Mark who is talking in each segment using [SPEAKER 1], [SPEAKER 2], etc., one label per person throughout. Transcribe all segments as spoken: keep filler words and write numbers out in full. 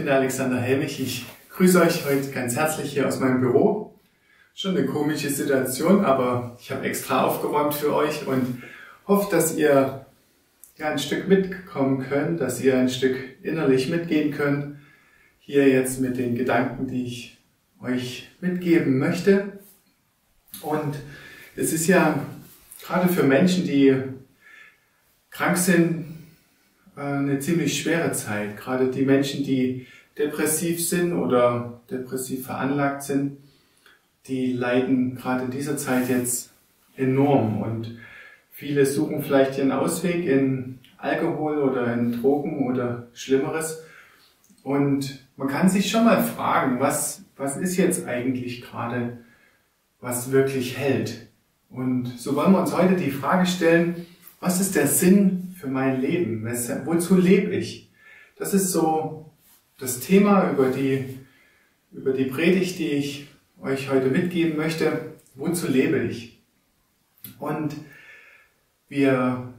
[SPEAKER 1] der Alexander Helmich. Ich grüße euch heute ganz herzlich hier aus meinem Büro. Schon eine komische Situation, aber ich habe extra aufgeräumt für euch und hoffe, dass ihr ja ein Stück mitkommen könnt, dass ihr ein Stück innerlich mitgehen könnt. Hier jetzt mit den Gedanken, die ich euch mitgeben möchte. Und es ist ja gerade für Menschen, die krank sind, eine ziemlich schwere Zeit. Gerade die Menschen, die depressiv sind oder depressiv veranlagt sind, die leiden gerade in dieser Zeit jetzt enorm. Und viele suchen vielleicht ihren Ausweg in Alkohol oder in Drogen oder Schlimmeres. Und man kann sich schon mal fragen, was, was ist jetzt eigentlich gerade, was wirklich hält? Und so wollen wir uns heute die Frage stellen, was ist der Sinn für mein Leben? Wozu lebe ich? Das ist so das Thema über die, über die Predigt, die ich euch heute mitgeben möchte. Wozu lebe ich? Und wir,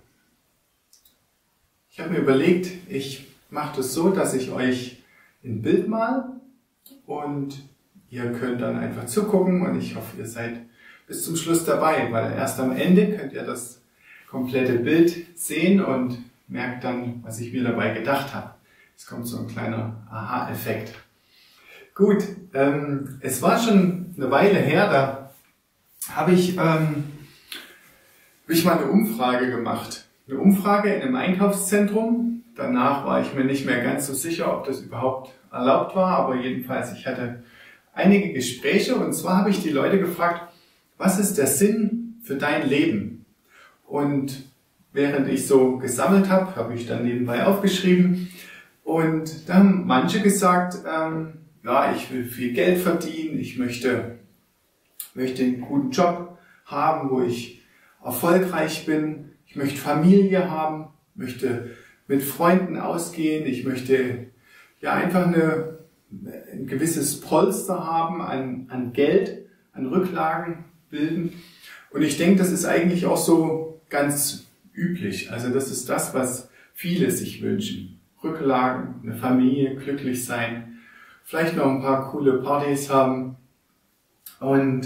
[SPEAKER 1] ich habe mir überlegt, ich mache das so, dass ich euch ein Bild mal und ihr könnt dann einfach zugucken und ich hoffe, ihr seid bis zum Schluss dabei, weil erst am Ende könnt ihr das komplette Bild sehen und merkt dann, was ich mir dabei gedacht habe. Es kommt so ein kleiner Aha-Effekt. Gut, ähm, es war schon eine Weile her, da habe ich, ähm, hab ich mal eine Umfrage gemacht. Eine Umfrage in einem Einkaufszentrum. Danach war ich mir nicht mehr ganz so sicher, ob das überhaupt erlaubt war, aber jedenfalls, ich hatte einige Gespräche und zwar habe ich die Leute gefragt, was ist der Sinn für dein Leben? Und während ich so gesammelt habe, habe ich dann nebenbei aufgeschrieben. Und da haben manche gesagt, ähm, ja, ich will viel Geld verdienen, ich möchte, möchte einen guten Job haben, wo ich erfolgreich bin, ich möchte Familie haben, möchte mit Freunden ausgehen, ich möchte ja einfach eine, ein gewisses Polster haben an, an Geld, an Rücklagen bilden. Und ich denke, das ist eigentlich auch so ganz üblich. Also das ist das, was viele sich wünschen. Rücklagen, eine Familie, glücklich sein, vielleicht noch ein paar coole Partys haben. Und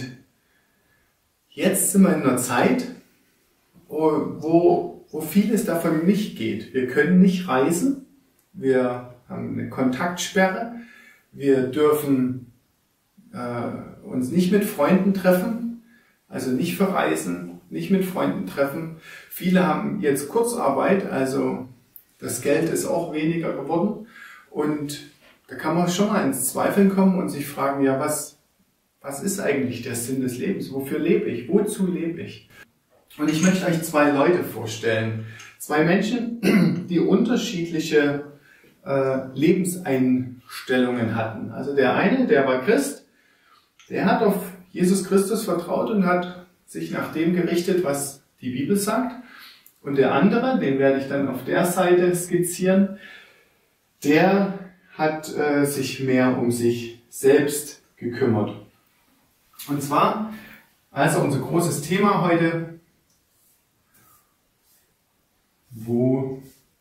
[SPEAKER 1] jetzt sind wir in einer Zeit, wo, wo vieles davon nicht geht. Wir können nicht reisen, wir haben eine Kontaktsperre, wir dürfen äh, uns nicht mit Freunden treffen, also nicht verreisen, nicht mit Freunden treffen. Viele haben jetzt Kurzarbeit, also das Geld ist auch weniger geworden. Und da kann man schon mal ins Zweifeln kommen und sich fragen, ja, was, was ist eigentlich der Sinn des Lebens? Wofür lebe ich? Wozu lebe ich? Und ich möchte euch zwei Leute vorstellen. Zwei Menschen, die unterschiedliche äh, Lebenseinstellungen hatten. Also der eine, der war Christ, der hat auf Jesus Christus vertraut und hat sich nach dem gerichtet, was die Bibel sagt. Und der andere, den werde ich dann auf der Seite skizzieren, der hat äh, sich mehr um sich selbst gekümmert. Und zwar, also unser großes Thema heute, wozu,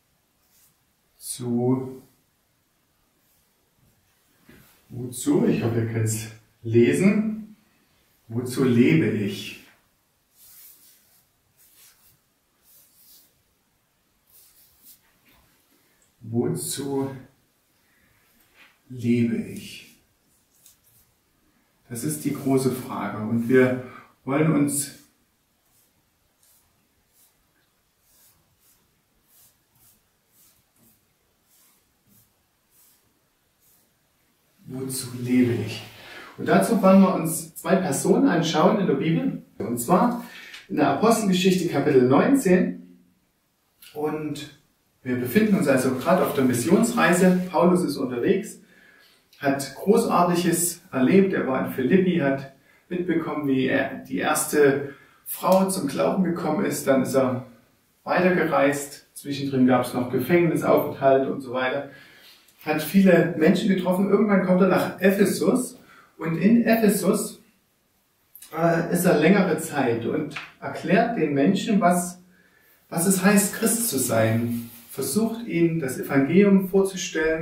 [SPEAKER 1] wozu, ich hoffe, ihr könnt es lesen, wozu lebe ich? Wozu lebe ich? Das ist die große Frage und wir wollen uns wozu lebe ich? Und dazu wollen wir uns zwei Personen anschauen in der Bibel, und zwar in der Apostelgeschichte Kapitel neunzehn. Und wir befinden uns also gerade auf der Missionsreise. Paulus ist unterwegs, hat Großartiges erlebt. Er war in Philippi, hat mitbekommen, wie er die erste Frau zum Glauben gekommen ist. Dann ist er weitergereist. Zwischendrin gab es noch Gefängnisaufenthalt und so weiter. Hat viele Menschen getroffen. Irgendwann kommt er nach Ephesus. Und in Ephesus äh, ist er längere Zeit und erklärt den Menschen, was, was es heißt, Christ zu sein. Versucht ihnen das Evangelium vorzustellen,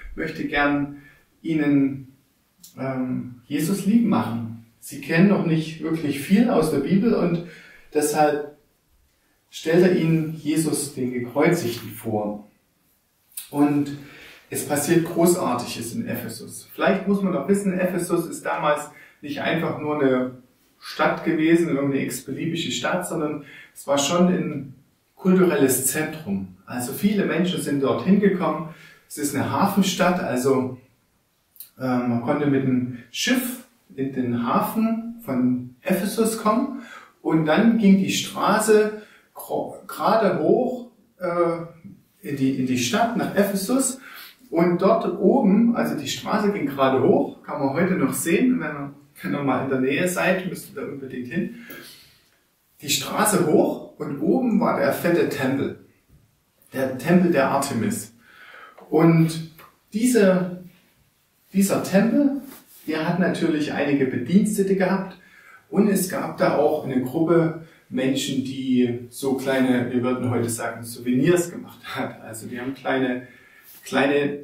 [SPEAKER 1] möchte gern Ihnen ähm, Jesus lieb machen. Sie kennen noch nicht wirklich viel aus der Bibel und deshalb stellt er Ihnen Jesus, den Gekreuzigten, vor. Und es passiert Großartiges in Ephesus. Vielleicht muss man auch wissen, Ephesus ist damals nicht einfach nur eine Stadt gewesen, irgendeine x-beliebige Stadt, sondern es war schon ein kulturelles Zentrum. Also viele Menschen sind dort hingekommen. Es ist eine Hafenstadt, also äh, man konnte mit dem Schiff in den Hafen von Ephesus kommen und dann ging die Straße gerade hoch äh, in die, in die Stadt nach Ephesus und dort oben, also die Straße ging gerade hoch, kann man heute noch sehen, wenn ihr, wenn ihr mal in der Nähe seid, müsst ihr da unbedingt hin. Die Straße hoch und oben war der fette Tempel, der Tempel der Artemis. Und diese, dieser Tempel, der hat natürlich einige Bedienstete gehabt und es gab da auch eine Gruppe Menschen, die so kleine, wir würden heute sagen, Souvenirs gemacht hat. Also die haben kleine, kleine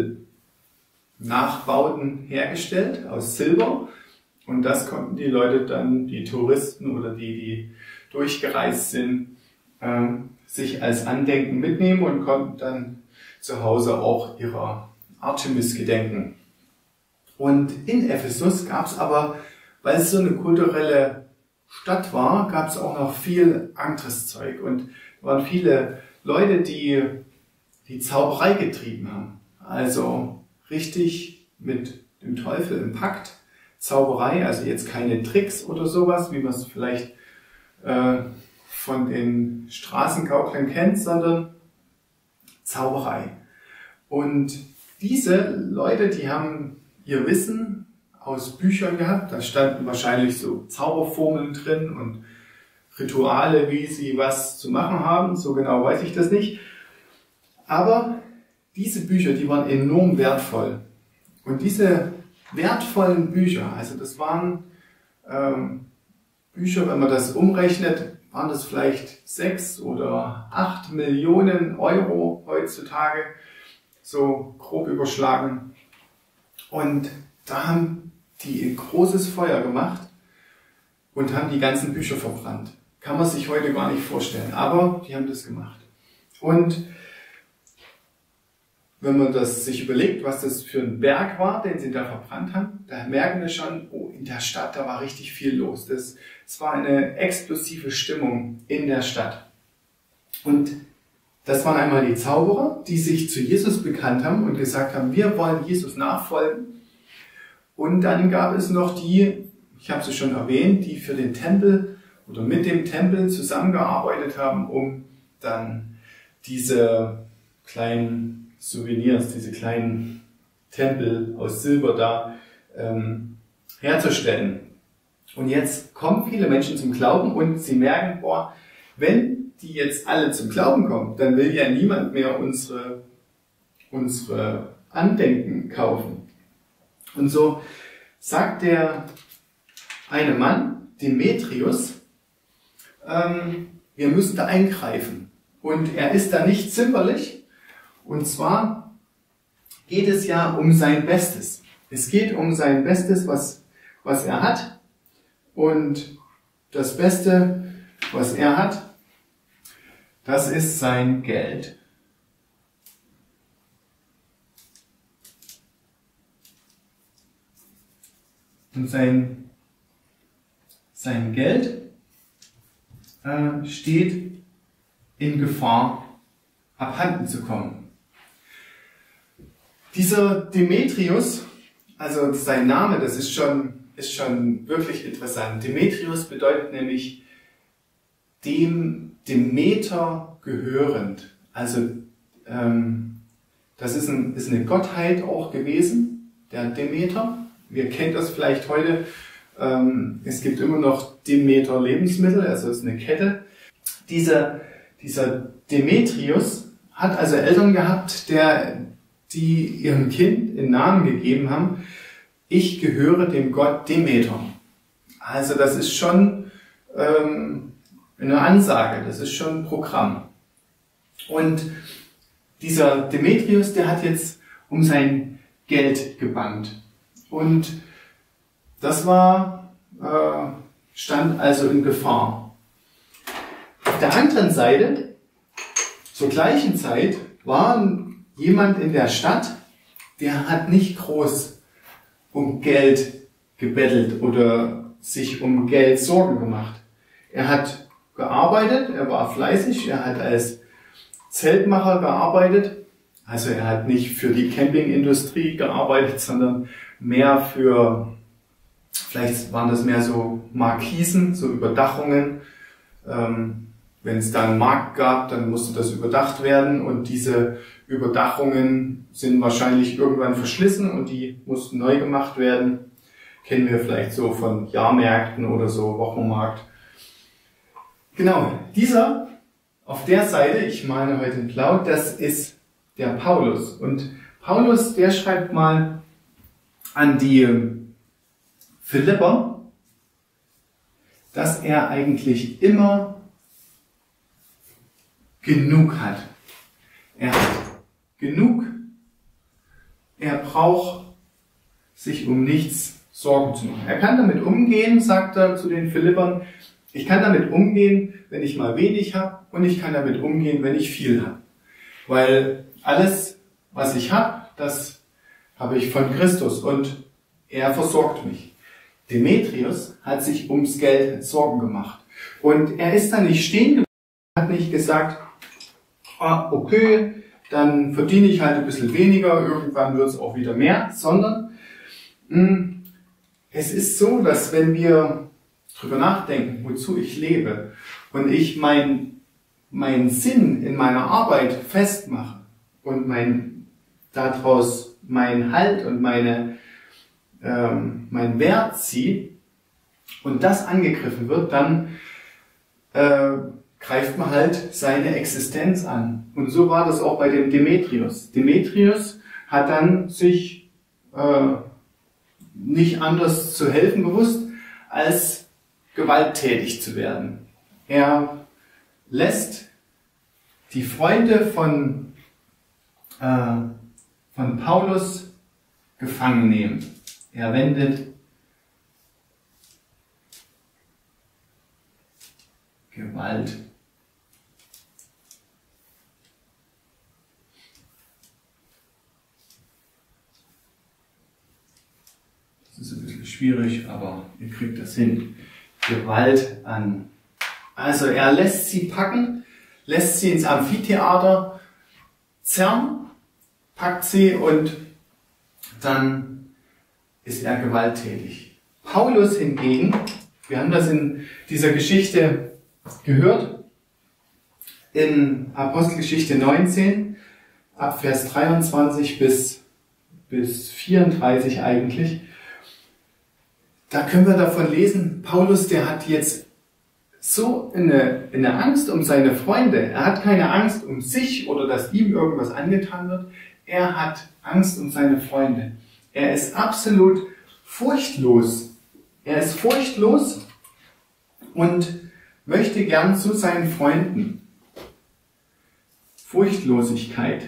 [SPEAKER 1] Tempel-Nachbauten hergestellt aus Silber und das konnten die Leute dann, die Touristen oder die, die durchgereist sind, ähm, sich als Andenken mitnehmen und konnten dann zu Hause auch ihrer Artemis gedenken. Und in Ephesus gab es aber, weil es so eine kulturelle Stadt war, gab es auch noch viel anderes Zeug. Und da waren viele Leute, die die Zauberei getrieben haben. Also richtig mit dem Teufel im Pakt. Zauberei, also jetzt keine Tricks oder sowas, wie man es vielleicht äh, von den Straßengauklern kennt, sondern Zauberei. Und diese Leute, die haben ihr Wissen aus Büchern gehabt, da standen wahrscheinlich so Zauberformeln drin und Rituale, wie sie was zu machen haben, so genau weiß ich das nicht. Aber diese Bücher, die waren enorm wertvoll. Und diese wertvollen Bücher, also das waren ähm, Bücher, wenn man das umrechnet, waren das vielleicht sechs oder acht Millionen Euro heutzutage, so grob überschlagen. Und da haben die ein großes Feuer gemacht und haben die ganzen Bücher verbrannt. Kann man sich heute gar nicht vorstellen, aber die haben das gemacht. Und wenn man das sich überlegt, was das für ein Berg war, den sie da verbrannt haben, da merken wir schon, oh, in der Stadt, da war richtig viel los. Das, das war eine explosive Stimmung in der Stadt. Und das waren einmal die Zauberer, die sich zu Jesus bekannt haben und gesagt haben, wir wollen Jesus nachfolgen. Und dann gab es noch die, ich habe sie schon erwähnt, die für den Tempel oder mit dem Tempel zusammengearbeitet haben, um dann diese kleinen Souvenirs, diese kleinen Tempel aus Silber da ähm, herzustellen. Und jetzt kommen viele Menschen zum Glauben und sie merken, boah, wenn die jetzt alle zum Glauben kommen, dann will ja niemand mehr unsere, unsere Andenken kaufen. Und so sagt der eine Mann, Demetrius, ähm, wir müssen da eingreifen. Und er ist da nicht zimperlich. Und zwar geht es ja um sein Bestes. Es geht um sein Bestes, was, was er hat. Und das Beste, was er hat, das ist sein Geld. Und sein, sein Geld äh, steht in Gefahr, abhanden zu kommen. Dieser Demetrius, also sein Name, das ist schon, ist schon wirklich interessant. Demetrius bedeutet nämlich dem Demeter gehörend. Also ähm, das ist, ein, ist eine Gottheit auch gewesen, der Demeter. Wir kennen das vielleicht heute. Ähm, es gibt immer noch Demeter Lebensmittel, also es ist eine Kette. Dieser, dieser Demetrius hat also Eltern gehabt, der, die ihrem Kind einen Namen gegeben haben. Ich gehöre dem Gott Demeter. Also das ist schon ähm, eine Ansage, das ist schon ein Programm. Und dieser Demetrius, der hat jetzt um sein Geld gebannt. Und das war, äh, stand also in Gefahr. Auf der anderen Seite, zur gleichen Zeit, war jemand in der Stadt, der hat nicht groß um Geld gebettelt oder sich um Geld Sorgen gemacht. Er hat gearbeitet, er war fleißig, er hat als Zeltmacher gearbeitet. Also er hat nicht für die Campingindustrie gearbeitet, sondern mehr für, vielleicht waren das mehr so Markisen, so Überdachungen. Ähm, wenn es da einen Markt gab, dann musste das überdacht werden und diese Überdachungen sind wahrscheinlich irgendwann verschlissen und die mussten neu gemacht werden. Kennen wir vielleicht so von Jahrmärkten oder so, Wochenmarkt. Genau, dieser auf der Seite, ich meine heute in Blau, das ist der Paulus. Und Paulus, der schreibt mal an die Philipper, dass er eigentlich immer genug hat. Er hat genug. Er braucht sich um nichts Sorgen zu machen. Er kann damit umgehen, sagt er zu den Philippern, ich kann damit umgehen, wenn ich mal wenig habe und ich kann damit umgehen, wenn ich viel habe. Weil alles, was ich habe, das habe ich von Christus und er versorgt mich. Demetrius hat sich ums Geld Sorgen gemacht. Und er ist da nicht stehen geblieben, hat nicht gesagt, ah, okay, dann verdiene ich halt ein bisschen weniger, irgendwann wird es auch wieder mehr, sondern mh, es ist so, dass wenn wir drüber nachdenken, wozu ich lebe und ich mein, meinen Sinn in meiner Arbeit festmache und mein, daraus meinen Halt und meine, ähm, meinen Wert ziehe und das angegriffen wird, dann äh, greift man halt seine Existenz an. Und so war das auch bei dem Demetrius. Demetrius hat dann sich äh, nicht anders zu helfen gewusst, als gewalttätig zu werden. Er lässt die Freunde von, äh, von Paulus gefangen nehmen. Er wendet Gewalt. Das ist ein bisschen schwierig, aber ihr kriegt das hin. Gewalt an. Also er lässt sie packen, lässt sie ins Amphitheater zerren, packt sie und dann ist er gewalttätig. Paulus hingegen, wir haben das in dieser Geschichte gehört, in Apostelgeschichte neunzehn, ab Vers dreiundzwanzig bis, bis vierunddreißig eigentlich, da können wir davon lesen, Paulus, der hat jetzt so eine, eine Angst um seine Freunde. Er hat keine Angst um sich oder dass ihm irgendwas angetan wird. Er hat Angst um seine Freunde. Er ist absolut furchtlos. Er ist furchtlos und möchte gern zu seinen Freunden. Furchtlosigkeit.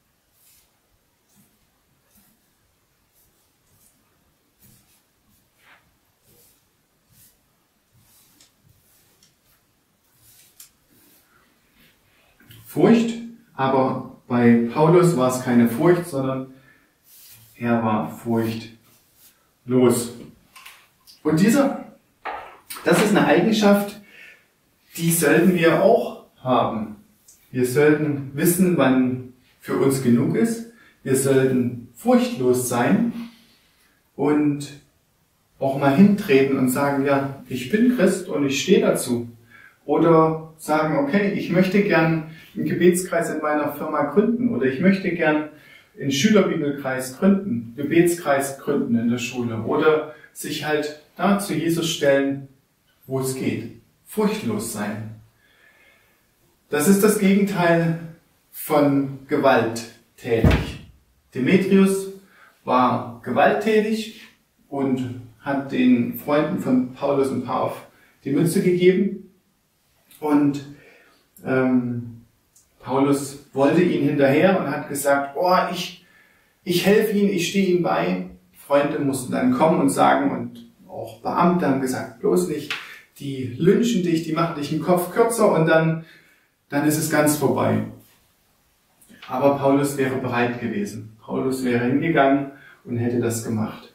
[SPEAKER 1] Furcht, aber bei Paulus war es keine Furcht, sondern er war furchtlos. Und dieser, das ist eine Eigenschaft, die sollten wir auch haben. Wir sollten wissen, wann für uns genug ist. Wir sollten furchtlos sein und auch mal hintreten und sagen, ja, ich bin Christ und ich stehe dazu. Oder sagen, okay, ich möchte gern einen Gebetskreis in meiner Firma gründen oder ich möchte gern einen Schülerbibelkreis gründen, Gebetskreis gründen in der Schule oder sich halt da zu Jesus stellen, wo es geht. Furchtlos sein. Das ist das Gegenteil von gewalttätig. Demetrius war gewalttätig und hat den Freunden von Paulus ein paar auf die Mütze gegeben. Und ähm, Paulus wollte ihn hinterher und hat gesagt, oh, ich, ich helfe ihnen, ich stehe ihnen bei. Freunde mussten dann kommen und sagen, und auch Beamte haben gesagt, bloß nicht, die lynchen dich, die machen dich den Kopf kürzer und dann, dann ist es ganz vorbei. Aber Paulus wäre bereit gewesen. Paulus wäre hingegangen und hätte das gemacht.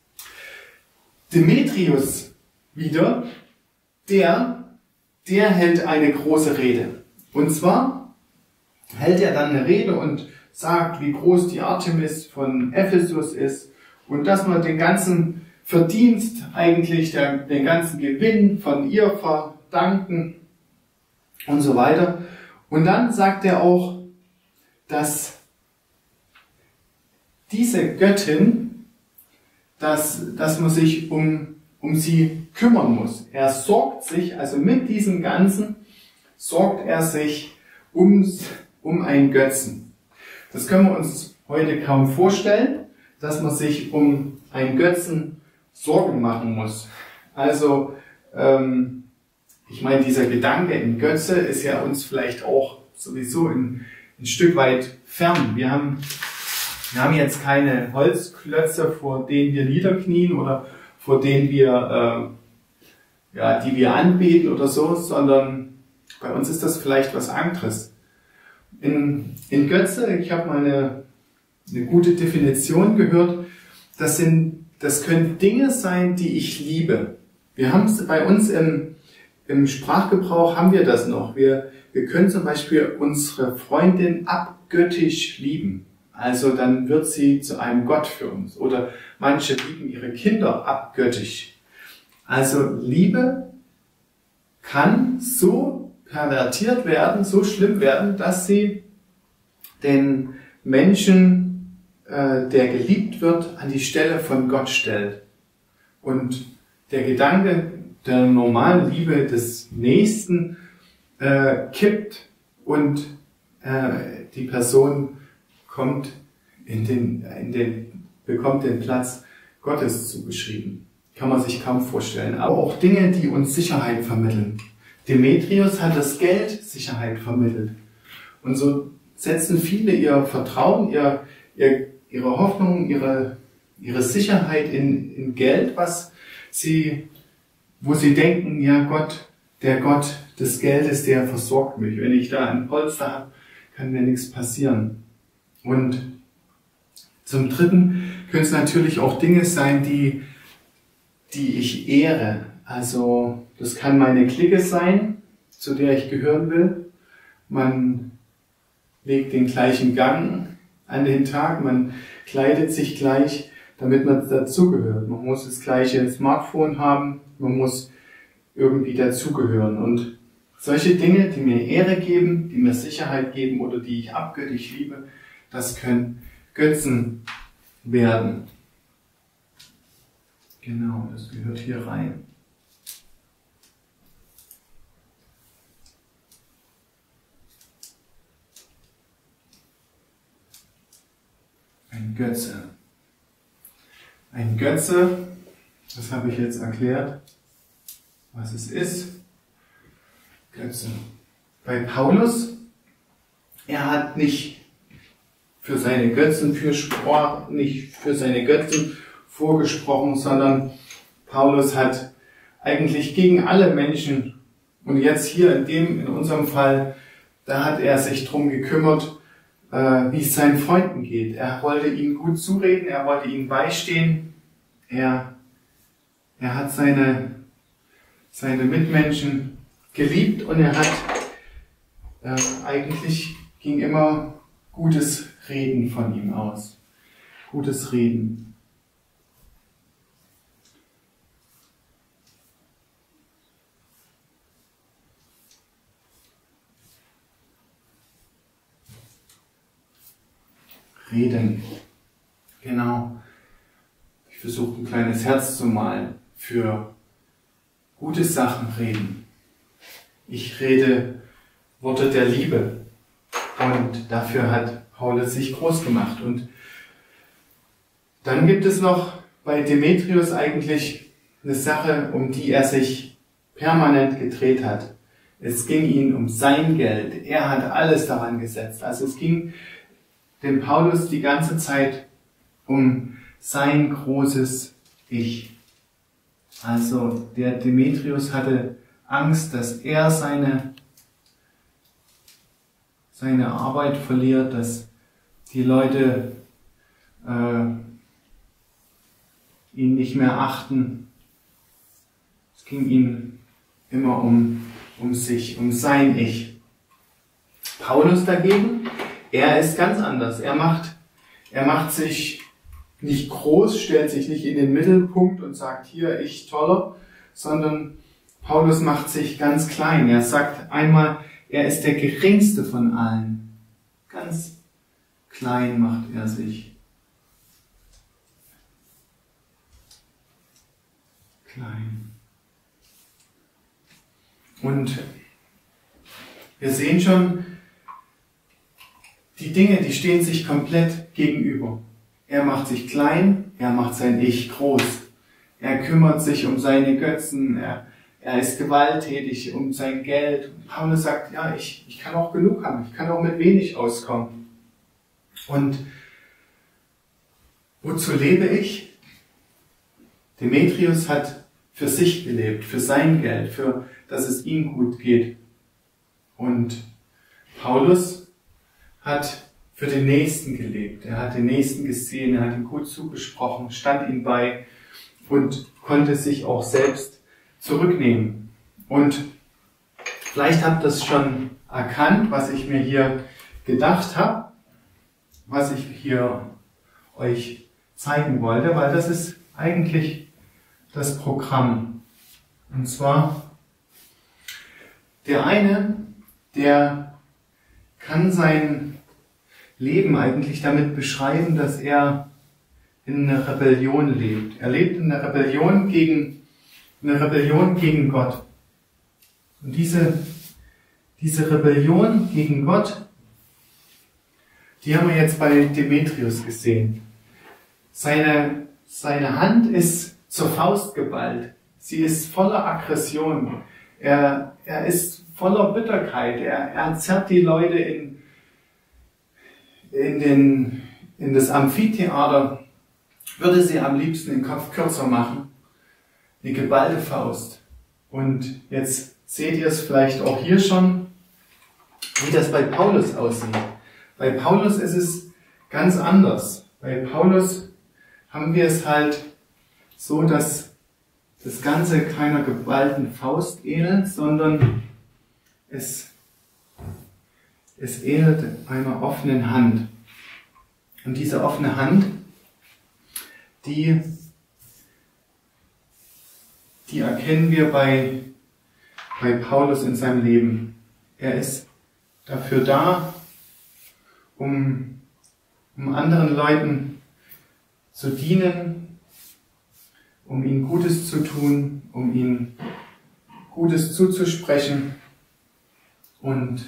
[SPEAKER 1] Demetrius wieder, der, der hält eine große Rede. Und zwar hält er dann eine Rede und sagt, wie groß die Artemis von Ephesus ist und dass man den ganzen Verdienst, eigentlich der, den ganzen Gewinn von ihr verdanken und so weiter. Und dann sagt er auch, dass diese Göttin, dass, dass man sich um, um sie kümmern muss. Er sorgt sich, also mit diesem Ganzen, sorgt er sich um, um einen Götzen. Das können wir uns heute kaum vorstellen, dass man sich um einen Götzen Sorgen machen muss. Also, ähm, ich meine, dieser Gedanke in Götze ist ja uns vielleicht auch sowieso ein, ein Stück weit fern. Wir haben, wir haben jetzt keine Holzklötze, vor denen wir niederknien oder vor denen wir, äh, ja, die wir anbeten oder so, sondern bei uns ist das vielleicht was anderes. In, in Götze, ich habe mal eine, eine gute Definition gehört, das sind Das können Dinge sein, die ich liebe. Wir haben es bei uns im, im Sprachgebrauch haben wir das noch. Wir, wir können zum Beispiel unsere Freundin abgöttisch lieben. Also dann wird sie zu einem Gott für uns. Oder manche lieben ihre Kinder abgöttisch. Also Liebe kann so pervertiert werden, so schlimm werden, dass sie den Menschen, der geliebt wird, an die Stelle von Gott stellt. Und der Gedanke der normalen Liebe des Nächsten äh, kippt und äh, die Person kommt in den, in den, bekommt den Platz Gottes zugeschrieben. Kann man sich kaum vorstellen. Aber auch Dinge, die uns Sicherheit vermitteln. Demetrius hat das Geld Sicherheit vermittelt. Und so setzen viele ihr Vertrauen, ihr, ihr ihre Hoffnung, ihre, ihre Sicherheit in, in Geld, was sie, wo sie denken, ja Gott, der Gott des Geldes, der versorgt mich. Wenn ich da ein Polster habe, kann mir nichts passieren. Und zum Dritten können es natürlich auch Dinge sein, die, die ich ehre. Also das kann meine Clique sein, zu der ich gehören will. Man legt den gleichen Gang an den Tag, man kleidet sich gleich, damit man dazugehört. Man muss das gleiche Smartphone haben, man muss irgendwie dazugehören. Und solche Dinge, die mir Ehre geben, die mir Sicherheit geben oder die ich abgöttisch liebe, das können Götzen werden. Genau, das gehört hier rein. Ein Götze. Ein Götze, das habe ich jetzt erklärt, was es ist. Götze. Bei Paulus, er hat nicht für seine Götzen für nicht für seine Götzen vorgesprochen, sondern Paulus hat eigentlich gegen alle Menschen, und jetzt hier in dem, in unserem Fall, da hat er sich drum gekümmert, wie es seinen Freunden geht. Er wollte ihnen gut zureden, er wollte ihnen beistehen. Er, er hat seine, seine Mitmenschen geliebt und er hat äh, eigentlich ging immer gutes Reden von ihm aus. Gutes Reden. Reden. Genau. Ich versuche ein kleines Herz zu malen. Für gute Sachen reden. Ich rede Worte der Liebe. Und dafür hat Paulus sich groß gemacht. Und dann gibt es noch bei Demetrius eigentlich eine Sache, um die er sich permanent gedreht hat. Es ging ihm um sein Geld. Er hat alles daran gesetzt. Also es ging dem Paulus die ganze Zeit um sein großes Ich. Also der Demetrius hatte Angst, dass er seine, seine Arbeit verliert, dass die Leute äh, ihn nicht mehr achten. Es ging ihm immer um, um sich, um sein Ich. Paulus dagegen, er ist ganz anders. Er macht, er macht sich nicht groß, stellt sich nicht in den Mittelpunkt und sagt, hier, ich toller, sondern Paulus macht sich ganz klein. Er sagt einmal, er ist der geringste von allen. Ganz klein macht er sich. Klein. Und wir sehen schon, die Dinge, die stehen sich komplett gegenüber. Er macht sich klein, er macht sein Ich groß. Er kümmert sich um seine Götzen, er, er ist gewalttätig um sein Geld. Und Paulus sagt, ja, ich, ich kann auch genug haben, ich kann auch mit wenig auskommen. Und wozu lebe ich? Demetrius hat für sich gelebt, für sein Geld, für dass es ihm gut geht. Und Paulus hat für den Nächsten gelebt. Er hat den Nächsten gesehen, er hat ihm gut zugesprochen, stand ihm bei und konnte sich auch selbst zurücknehmen. Und vielleicht habt ihr das schon erkannt, was ich mir hier gedacht habe, was ich hier euch zeigen wollte, weil das ist eigentlich das Programm. Und zwar, der eine, der kann sein Leben eigentlich damit beschreiben, dass er in einer Rebellion lebt. Er lebt in einer Rebellion gegen, eine Rebellion gegen Gott. Und diese, diese Rebellion gegen Gott, die haben wir jetzt bei Demetrius gesehen. Seine, seine Hand ist zur Faust geballt. Sie ist voller Aggression. Er, er ist voller Bitterkeit. Er, er zerrt die Leute in, in, den, in das Amphitheater, würde sie am liebsten den Kopf kürzer machen. Eine geballte Faust. Und jetzt seht ihr es vielleicht auch hier schon, wie das bei Paulus aussieht. Bei Paulus ist es ganz anders. Bei Paulus haben wir es halt so, dass das Ganze keiner geballten Faust ähnelt, sondern es, es ähnelt einer offenen Hand. Und diese offene Hand, die, die erkennen wir bei, bei Paulus in seinem Leben. Er ist dafür da, um, um anderen Leuten zu dienen, um ihnen Gutes zu tun, um ihnen Gutes zuzusprechen und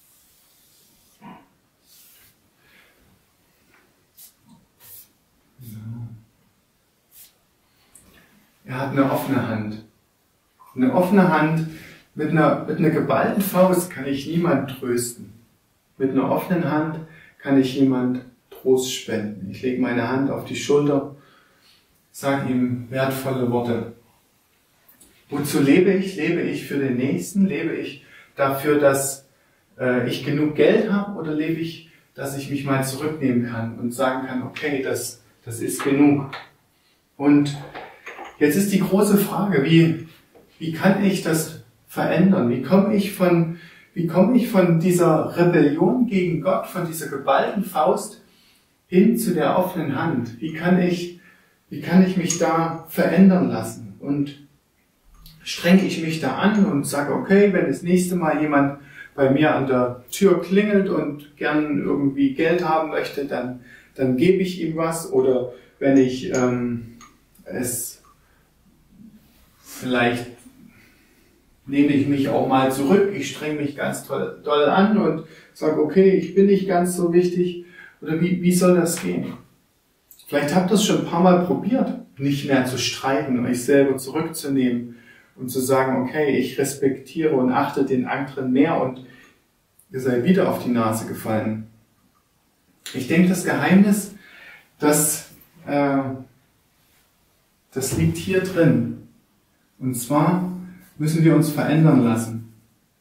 [SPEAKER 1] er hat eine offene Hand. Eine offene Hand, mit einer, mit einer geballten Faust kann ich niemand trösten. Mit einer offenen Hand kann ich jemand Trost spenden. Ich lege meine Hand auf die Schulter, sage ihm wertvolle Worte. Wozu lebe ich? Lebe ich für den Nächsten? Lebe ich dafür, dass äh, ich genug Geld habe? Oder lebe ich, dass ich mich mal zurücknehmen kann und sagen kann, okay, das, das ist genug. Und jetzt ist die große Frage, wie, wie kann ich das verändern? Wie komme ich von, wie komme ich von dieser Rebellion gegen Gott, von dieser geballten Faust hin zu der offenen Hand? Wie kann ich, wie kann ich mich da verändern lassen? Und strenge ich mich da an und sage, okay, wenn das nächste Mal jemand bei mir an der Tür klingelt und gern irgendwie Geld haben möchte, dann, dann gebe ich ihm was. Oder wenn ich ähm, es vielleicht nehme ich mich auch mal zurück, ich strenge mich ganz toll, doll an und sage, okay, ich bin nicht ganz so wichtig. Oder wie, wie soll das gehen? Vielleicht habt ihr es schon ein paar Mal probiert, nicht mehr zu streiten, euch selber zurückzunehmen und zu sagen, okay, ich respektiere und achte den anderen mehr und ihr seid wieder auf die Nase gefallen. Ich denke, das Geheimnis, das äh, das liegt hier drin. Und zwar müssen wir uns verändern lassen.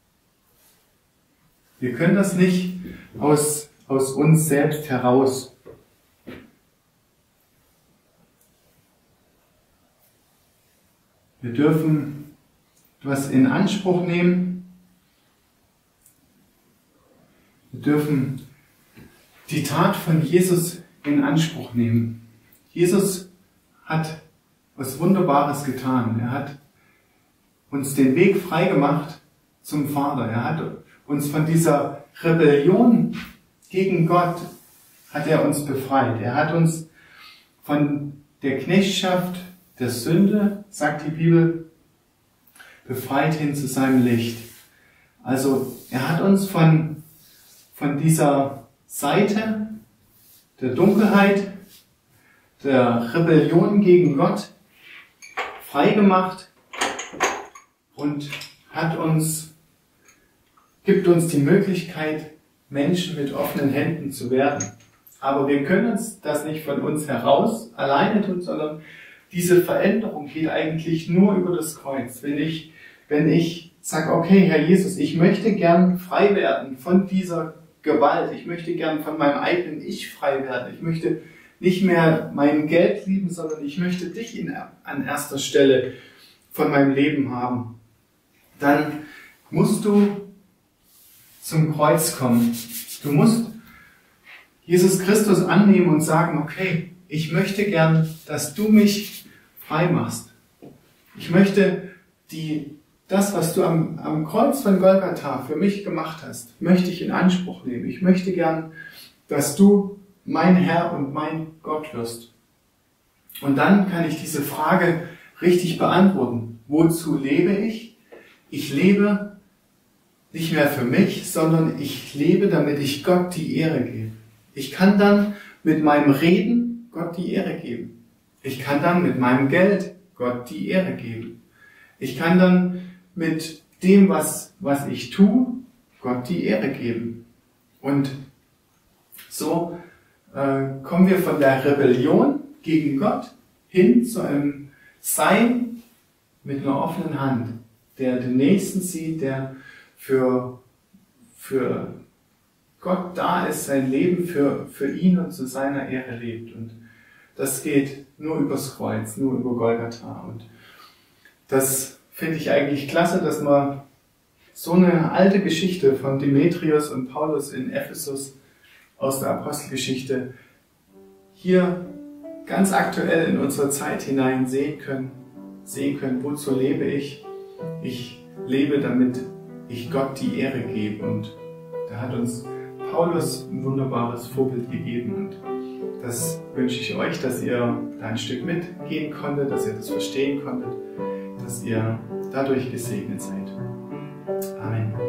[SPEAKER 1] Wir können das nicht aus, aus uns selbst heraus. Wir dürfen etwas in Anspruch nehmen. Wir dürfen die Tat von Jesus in Anspruch nehmen. Jesus hat was Wunderbares getan. Er hat uns den Weg freigemacht zum Vater. Er hat uns von dieser Rebellion gegen Gott hat er uns befreit. Er hat uns von der Knechtschaft der Sünde, sagt die Bibel, befreit hin zu seinem Licht. Also er hat uns von, von dieser Seite der Dunkelheit, der Rebellion gegen Gott freigemacht und hat uns, gibt uns die Möglichkeit, Menschen mit offenen Händen zu werden. Aber wir können uns das nicht von uns heraus alleine tun, sondern diese Veränderung geht eigentlich nur über das Kreuz. Wenn ich, wenn ich sage, okay, Herr Jesus, ich möchte gern frei werden von dieser Gewalt. Ich möchte gern von meinem eigenen Ich frei werden. Ich möchte nicht mehr mein Geld lieben, sondern ich möchte dich in, an erster Stelle von meinem Leben haben. Dann musst du zum Kreuz kommen. Du musst Jesus Christus annehmen und sagen, okay, ich möchte gern, dass du mich frei machst. Ich möchte die, das, was du am, am Kreuz von Golgatha für mich gemacht hast, möchte ich in Anspruch nehmen. Ich möchte gern, dass du mein Herr und mein Gott wirst. Und dann kann ich diese Frage richtig beantworten. Wozu lebe ich? Ich lebe nicht mehr für mich, sondern ich lebe, damit ich Gott die Ehre gebe. Ich kann dann mit meinem Reden Gott die Ehre geben. Ich kann dann mit meinem Geld Gott die Ehre geben. Ich kann dann mit dem, was, was ich tue, Gott die Ehre geben. Und so äh, kommen wir von der Rebellion gegen Gott hin zu einem Sein mit einer offenen Hand, der den Nächsten sieht, der für, für Gott da ist, sein Leben für, für ihn und zu seiner Ehre lebt. Und das geht nur übers Kreuz, nur über Golgatha. Und das finde ich eigentlich klasse, dass man so eine alte Geschichte von Demetrius und Paulus in Ephesus aus der Apostelgeschichte hier ganz aktuell in unsere Zeit hinein sehen können, sehen können, wozu lebe ich? Ich lebe, damit ich Gott die Ehre gebe. Und da hat uns Paulus ein wunderbares Vorbild gegeben. Und das wünsche ich euch, dass ihr da ein Stück mitgehen konntet, dass ihr das verstehen konntet, dass ihr dadurch gesegnet seid. Amen.